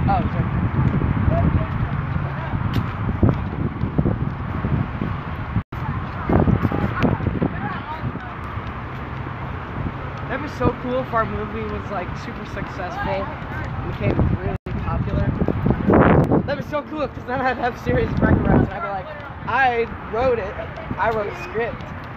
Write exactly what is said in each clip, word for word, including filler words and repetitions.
Oh, sorry. That'd be so cool if our movie was like super successful and became really popular. That'd be so cool because then I'd have serious bragging rights and I'd be like, I wrote it. I wrote a script.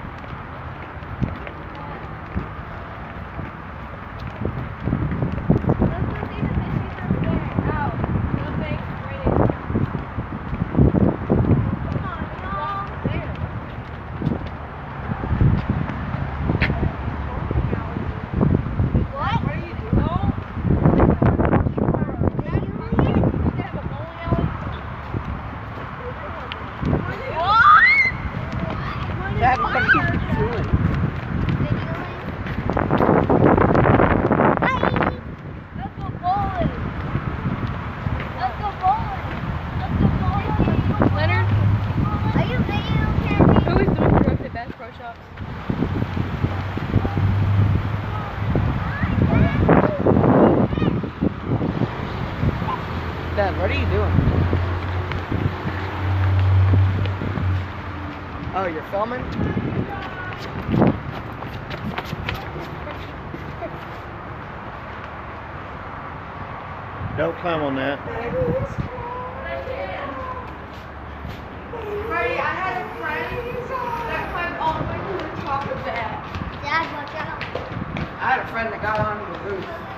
Dad, what are you doing? Let's go bowling. Let's go bowling. Let's go bowling. Leonard? Are you video camera? Who is doing drugs at Bass Pro Shops? Dad, what are you doing? Oh, you're filming? Don't climb on that. Freddie, I had a friend that climbed all the way to the top of that. Dad, watch out. I had a friend that got onto the roof.